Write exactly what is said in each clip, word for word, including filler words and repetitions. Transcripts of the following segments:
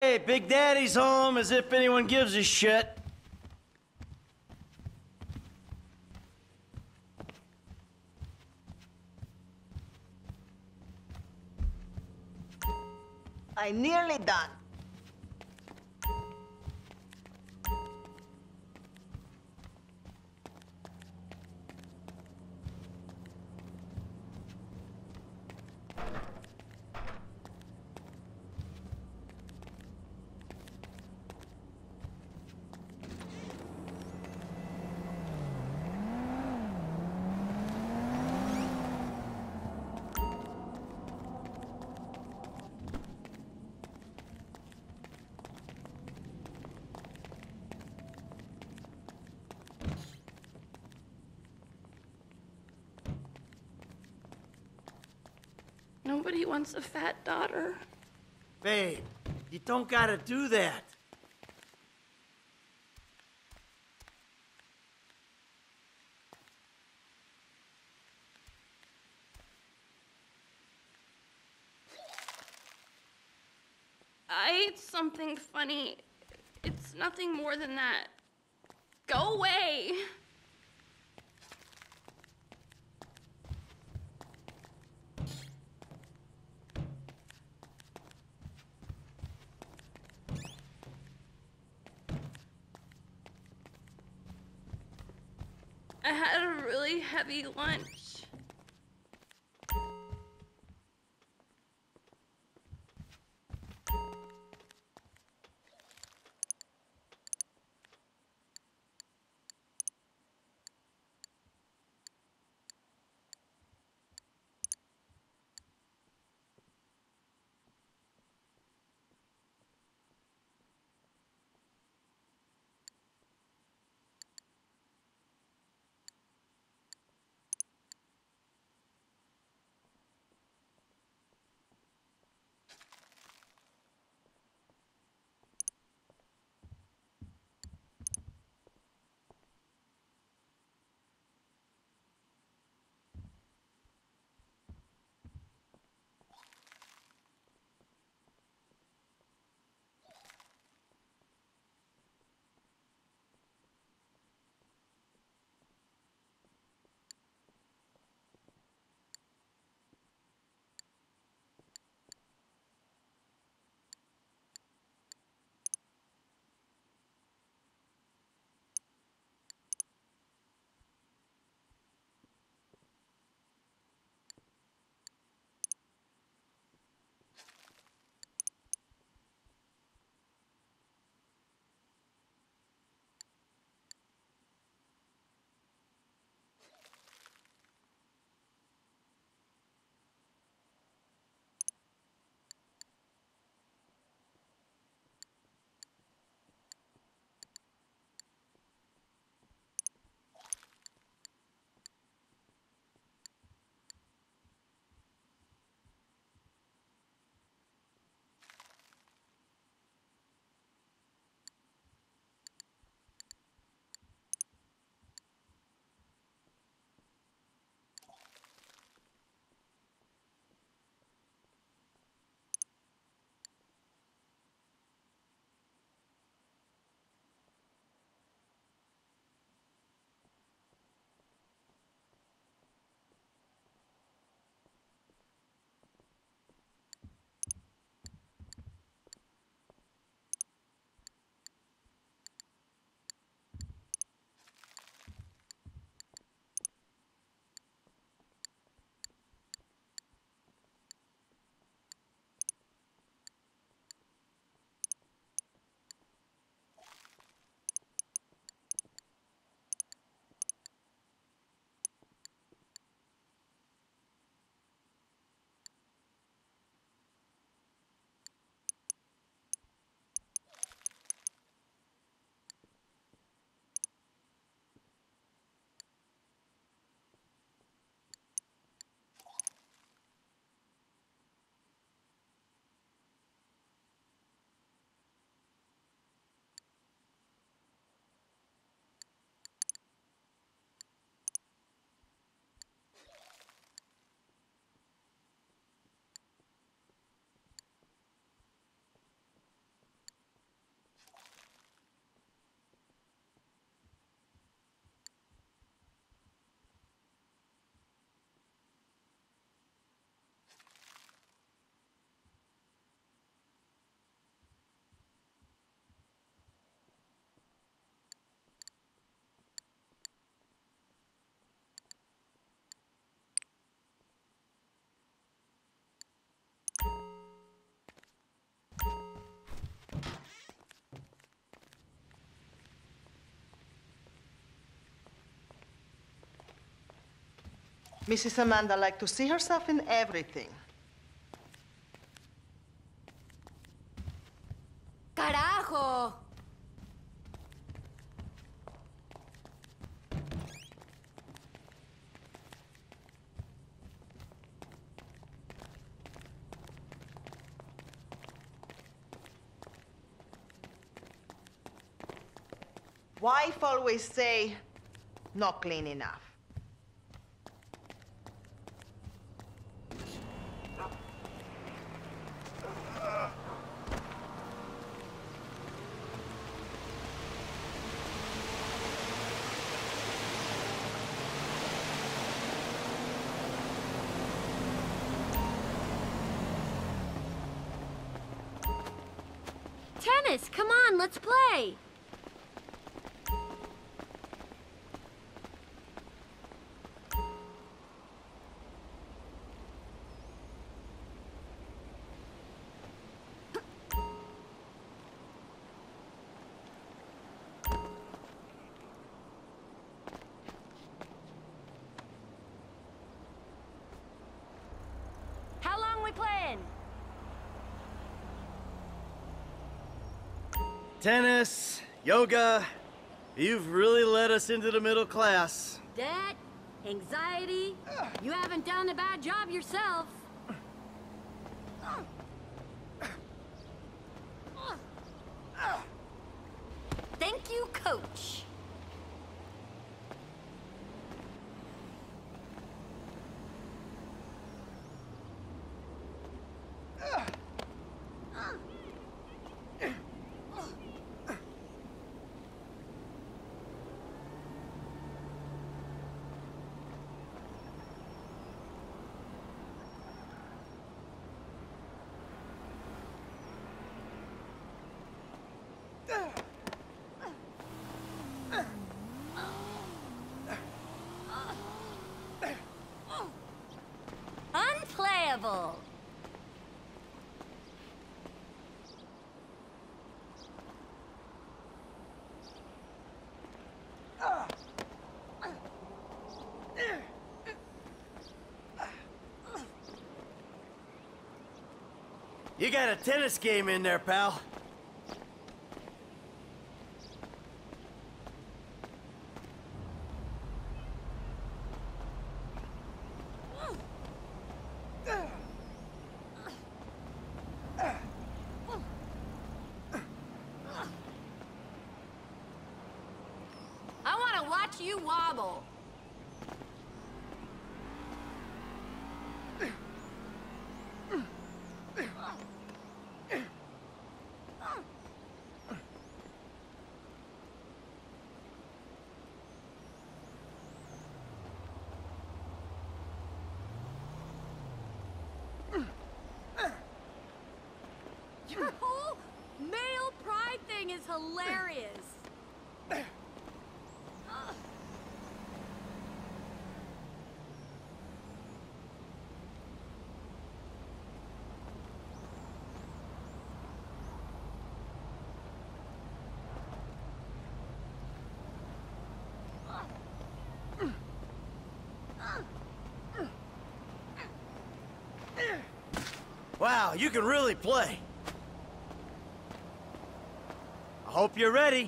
Hey, Big Daddy's home, as if anyone gives a shit. I'm nearly done. Nobody wants a fat daughter. Babe, you don't gotta do that. I ate something funny. It's nothing more than that. Go away! I had a really heavy lunch. Missus Amanda likes to see herself in everything. ¡Carajo! Wife always say, not clean enough. Tennis, come on, let's play! How long we playing? Tennis, yoga. You've really led us into the middle class. Debt, anxiety. You haven't done a bad job yourself. Thank you, coach. Unplayable. You got a tennis game in there, pal. I want to watch you wobble. Your whole male pride thing is hilarious. Wow, you can really play. I hope you're ready.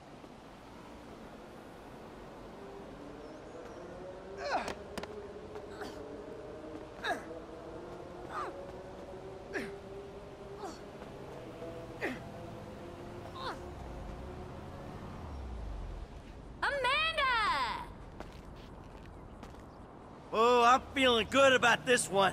Amanda! Oh, I'm feeling good about this one.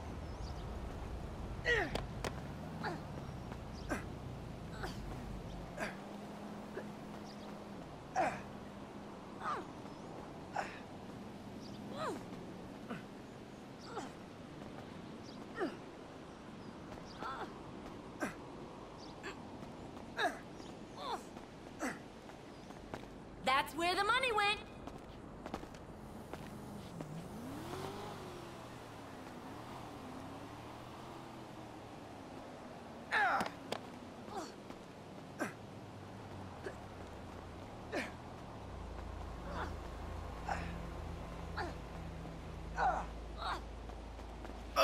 That's where the money went.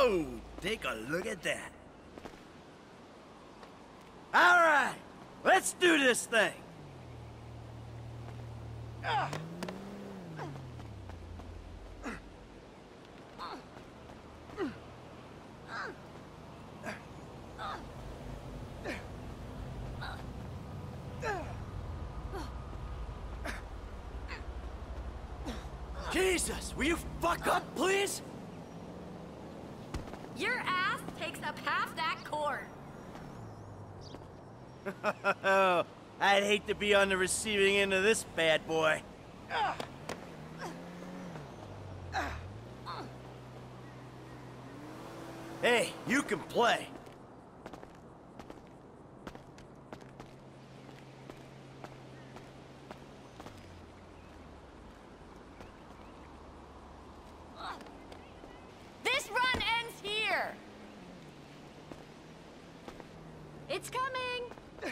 Whoa! Take a look at that. All right, let's do this thing. Jesus, will you fuck up, please? Your ass takes up half that court. I'd hate to be on the receiving end of this bad boy. Hey, you can play. This run ends here. It's coming.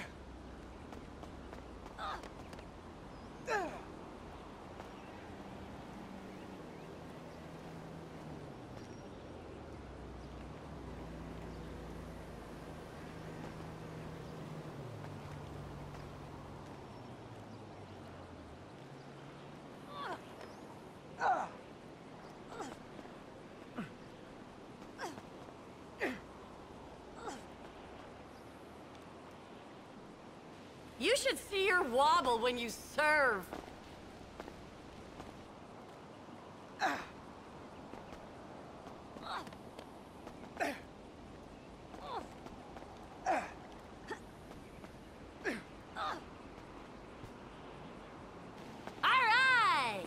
You should see your wobble when you serve. All right.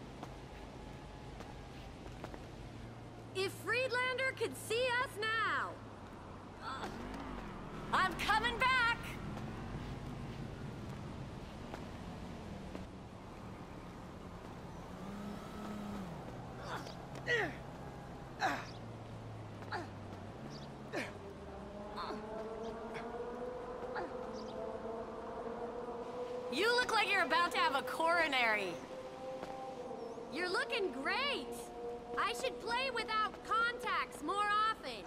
If Friedlander could see us now. I'm coming back. You look like you're about to have a coronary. You're looking great. I should play without contacts more often.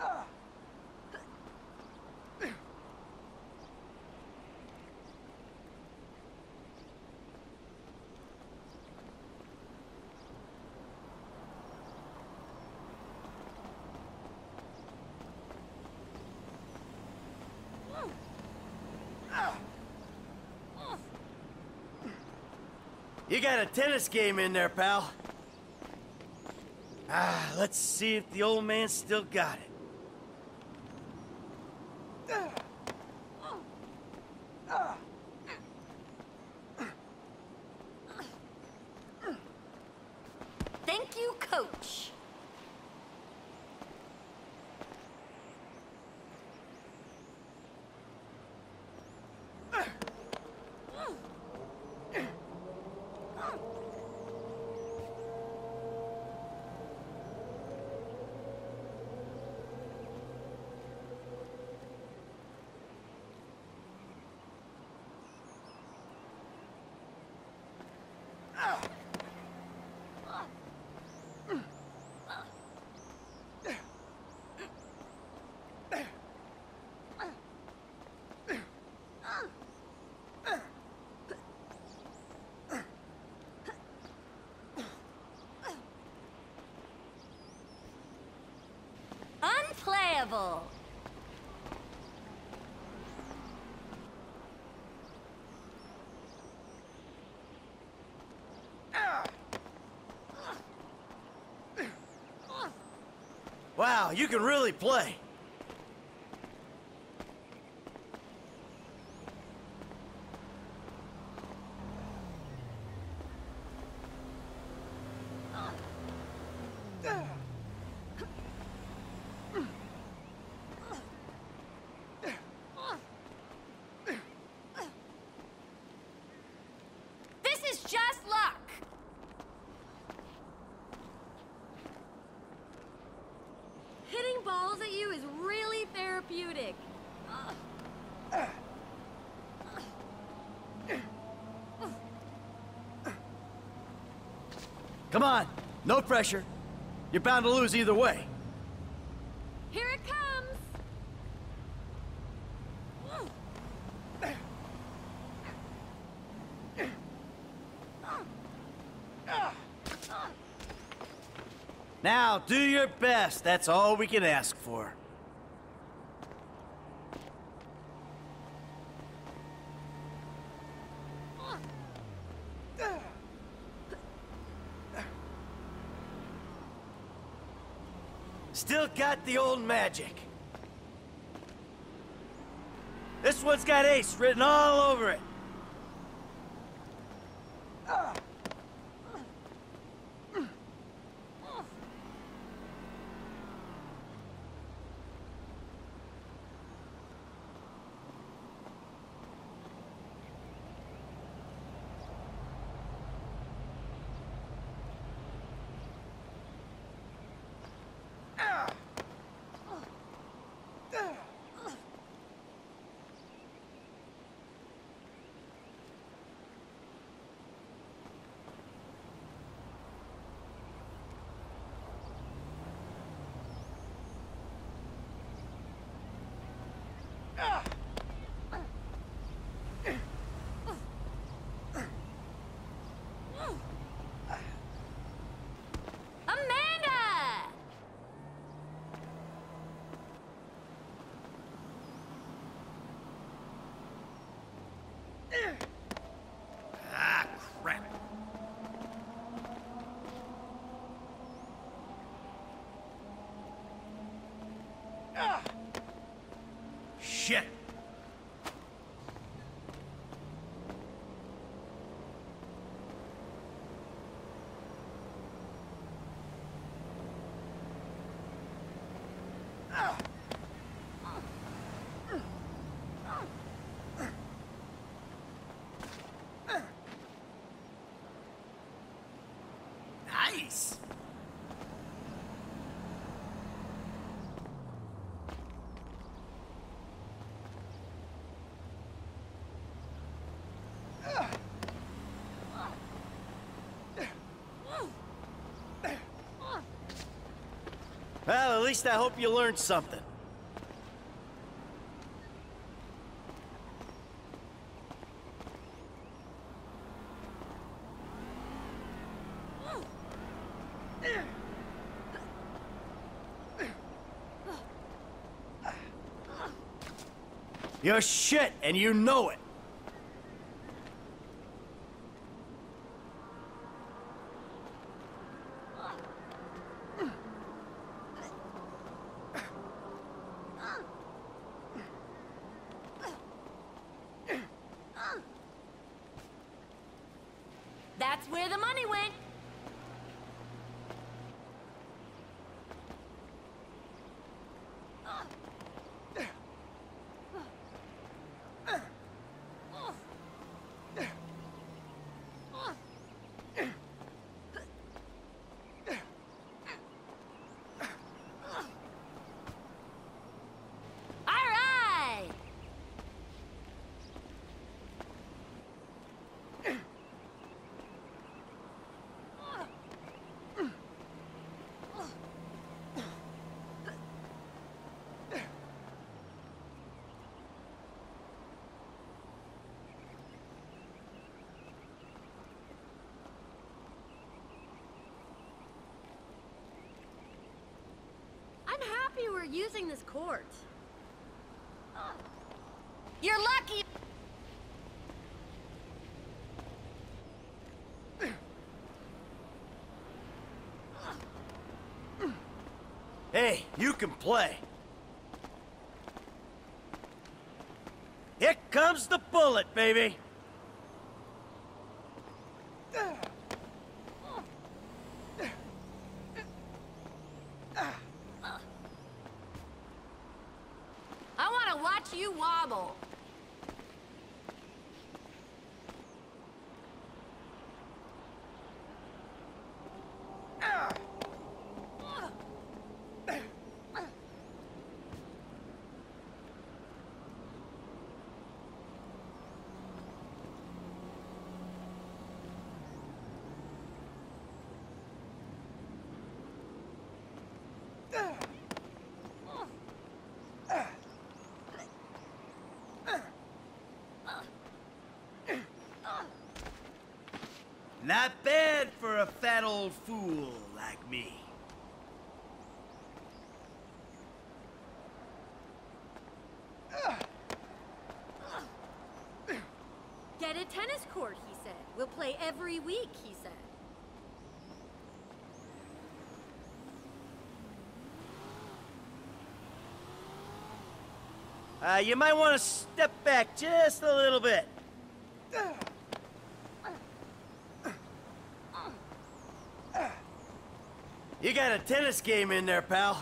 You got a tennis game in there, pal. Ah, let's see if the old man still got it. Thank you, coach. Unplayable. Wow, you can really play. This is just luck. Hitting balls at you is really therapeutic. Come on, no pressure. You're bound to lose either way. Now, do your best. That's all we can ask for. Still got the old magic. This one's got Ace written all over it. Ah, crap. Ah. Shit. Nice. Well, at least I hope you learned something. You're shit, and you know it. That's where the money went. I'm happy we're using this court. You're lucky. Hey, you can play. Here comes the bullet, baby. I want to watch you wobble. Not bad for a fat old fool like me. Get a tennis court, he said. We'll play every week, he said. Uh, you might want to step back just a little bit. You got a tennis game in there, pal.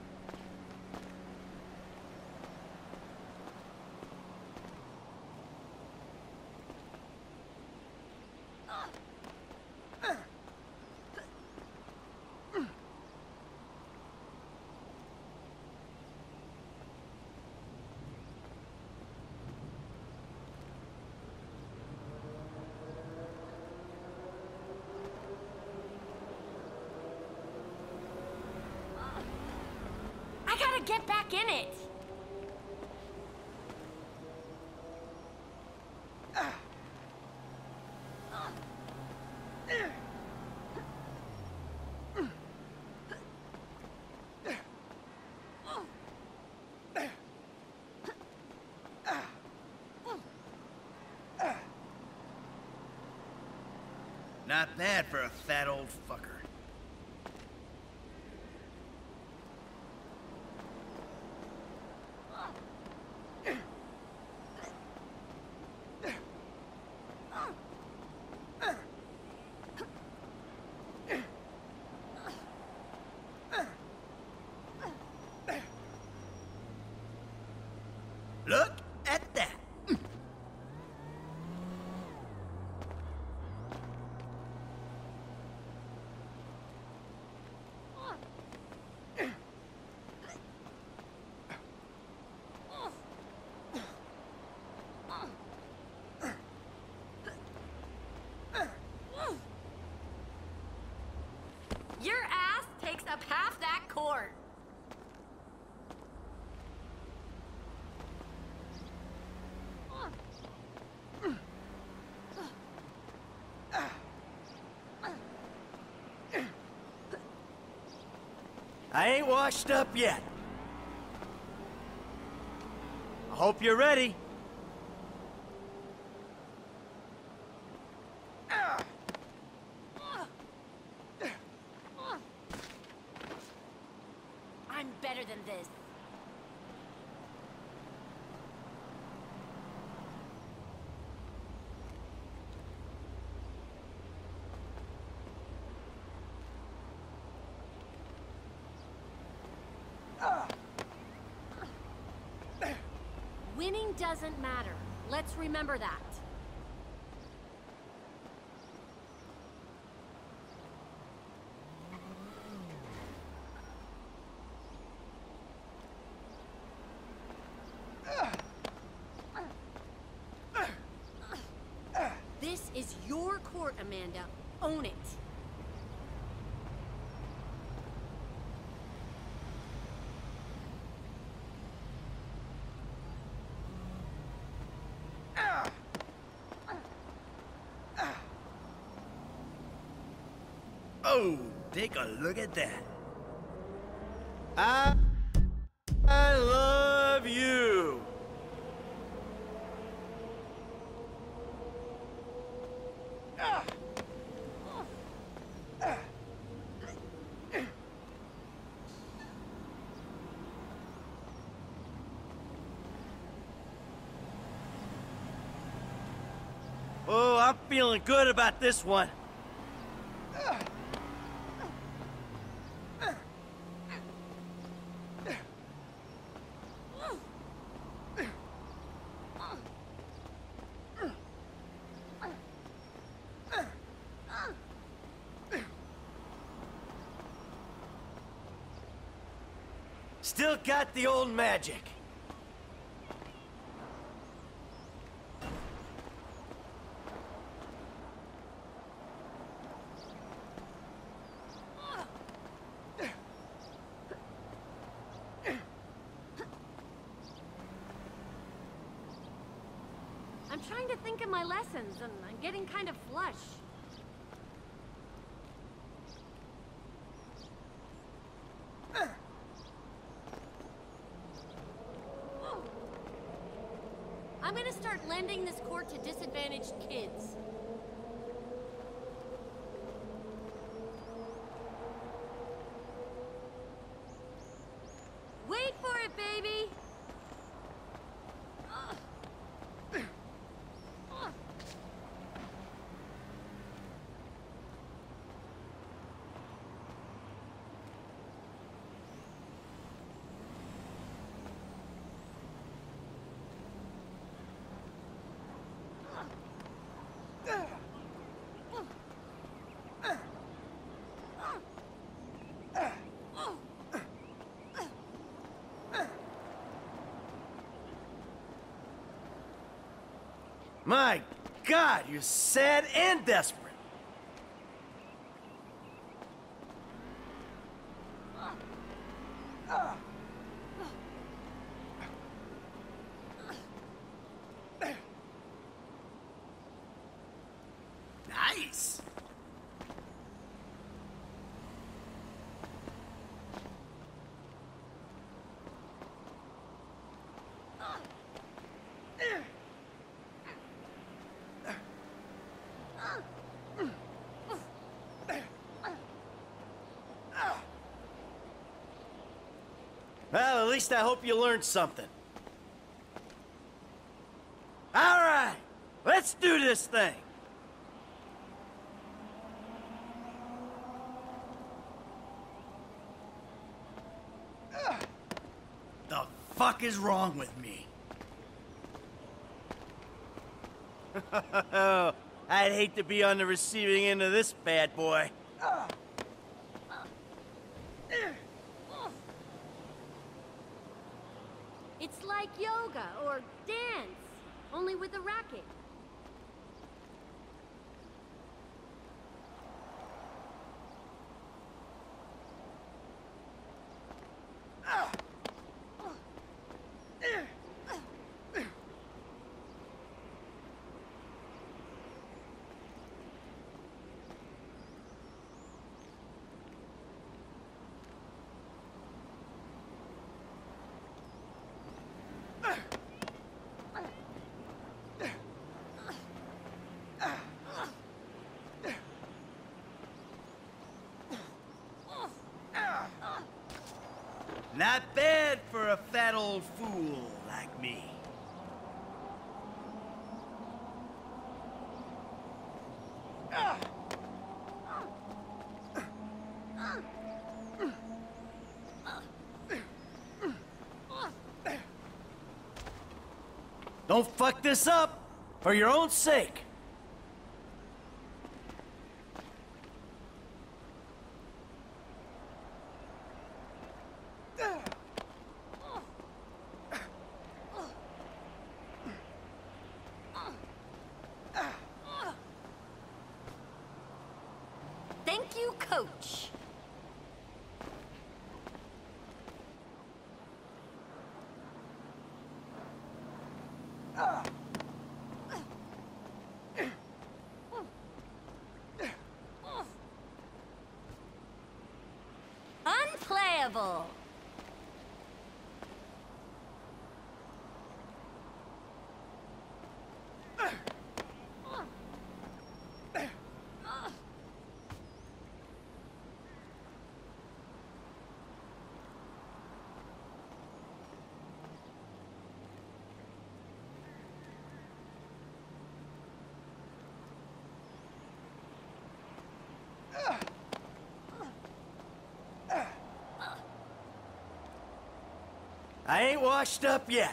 Get back in it! Not bad for a fat old fucker. Look at that. Your ass takes up half that court. I ain't washed up yet. I hope you're ready. I'm better than this. Winning doesn't matter. Let's remember that. This is your court, Amanda. Own it. Oh, take a look at that. I, I love you. Oh, I'm feeling good about this one. Still got the old magic. I'm trying to think of my lessons, and I'm getting kind of flush. I'm gonna start landing lending this court to disadvantaged kids. Wait for it, baby! My God, you're sad and desperate. Nice. Well, at least I hope you learned something. All right, let's do this thing. The fuck is wrong with me? I'd hate to be on the receiving end of this bad boy. It's like yoga or dance, only with a racket. Not bad for a fat old fool like me. Don't fuck this up, for your own sake. Thank you, Coach. Unplayable. I ain't washed up yet.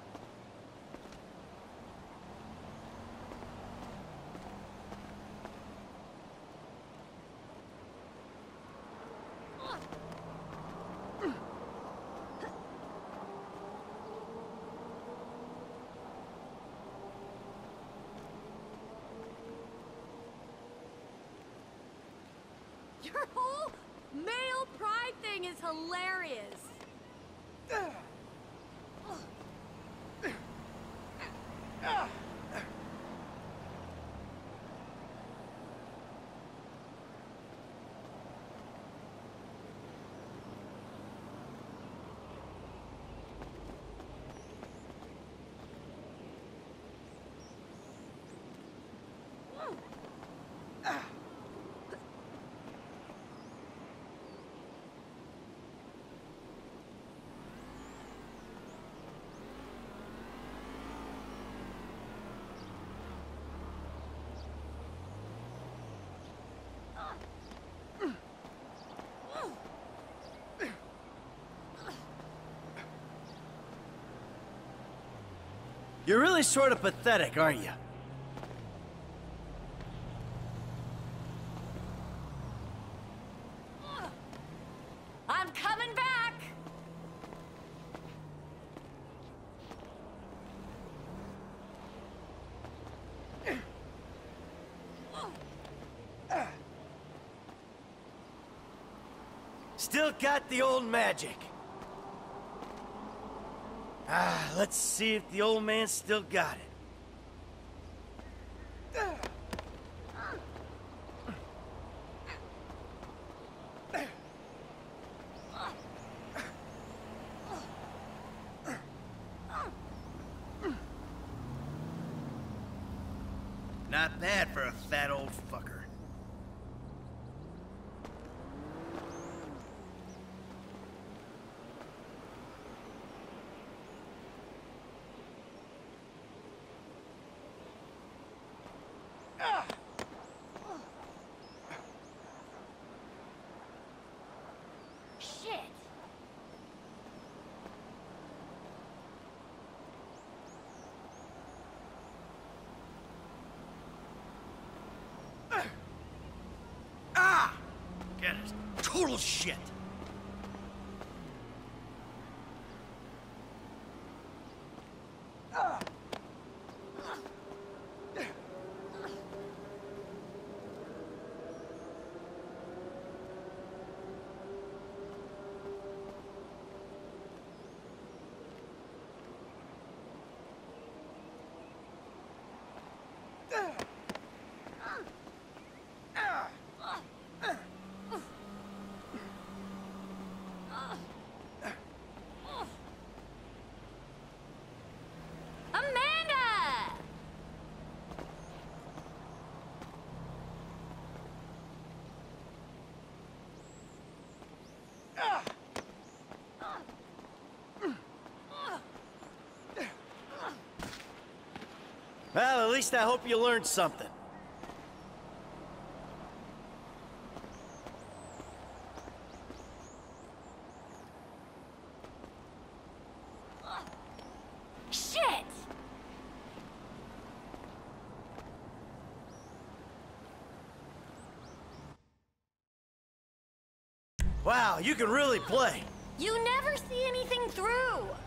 Your whole male pride thing is hilarious. You're really sort of pathetic, aren't you? I'm coming back! Still got the old magic. Ah, let's see if the old man still got it. Not bad for a fat old fucker. Shit! Ah! Get it. Total shit. Amanda! Well, at least I hope you learned something. Shit! Wow, you can really play. You never see anything through!